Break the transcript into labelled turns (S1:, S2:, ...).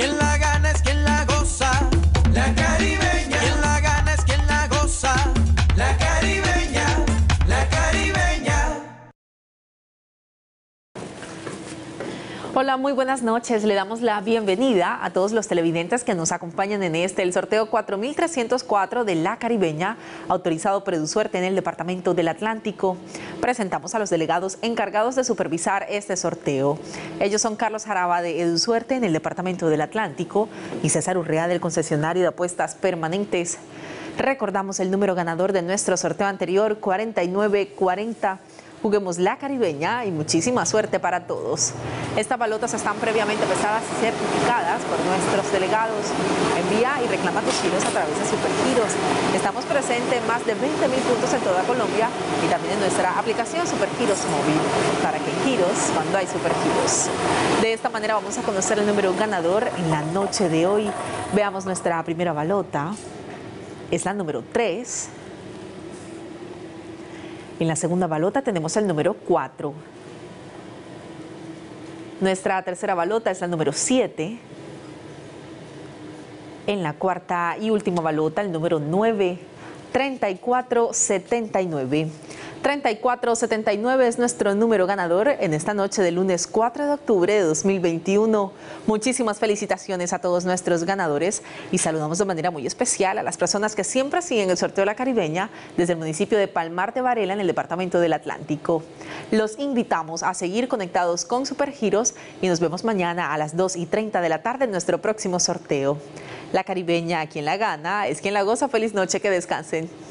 S1: Quien la gana es quien la goza, la caribeña. Quien la gana es quien la goza, la caribeña, la caribeña.
S2: Hola, muy buenas noches. Le damos la bienvenida a todos los televidentes que nos acompañan en el sorteo 4304 de La Caribeña, autorizado por EduSuerte en el Departamento del Atlántico. Presentamos a los delegados encargados de supervisar este sorteo. Ellos son Carlos Jaraba de EduSuerte en el Departamento del Atlántico y César Urrea del concesionario de apuestas permanentes. Recordamos el número ganador de nuestro sorteo anterior, 4940. Juguemos La Caribeña y muchísima suerte para todos. Estas balotas están previamente pesadas y certificadas por nuestros delegados. Envía y reclama tus giros a través de Supergiros. Estamos presentes en más de 20.000 puntos en toda Colombia y también en nuestra aplicación Supergiros móvil, para que en giros cuando hay Supergiros. De esta manera vamos a conocer el número ganador en la noche de hoy. Veamos nuestra primera balota. Es la número 3. En la segunda balota tenemos el número 4. Nuestra tercera balota es la número 7. En la cuarta y última balota, el número 9, 3479. 3479 es nuestro número ganador en esta noche del lunes 4 de octubre de 2021. Muchísimas felicitaciones a todos nuestros ganadores y saludamos de manera muy especial a las personas que siempre siguen el sorteo de La Caribeña desde el municipio de Palmar de Varela en el Departamento del Atlántico. Los invitamos a seguir conectados con Supergiros y nos vemos mañana a las 2:30 de la tarde en nuestro próximo sorteo. La Caribeña, quien la gana, es quien la goza. Feliz noche, que descansen.